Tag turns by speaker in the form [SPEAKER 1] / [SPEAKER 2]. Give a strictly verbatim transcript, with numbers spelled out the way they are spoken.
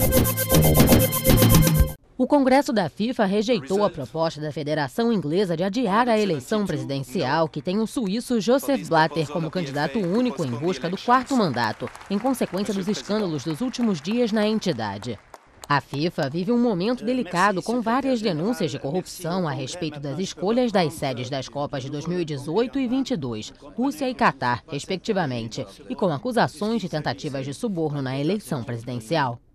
[SPEAKER 1] O Congresso da FIFA rejeitou a proposta da Federação Inglesa de adiar a eleição presidencial, que tem o suíço Joseph Blatter como candidato único em busca do quarto mandato, em consequência dos escândalos dos últimos dias na entidade. A FIFA vive um momento delicado com várias denúncias de corrupção a respeito das escolhas das sedes das Copas de dois mil e dezoito e vinte e dois, Rússia e Catar, respectivamente, e com acusações de tentativas de suborno na eleição presidencial.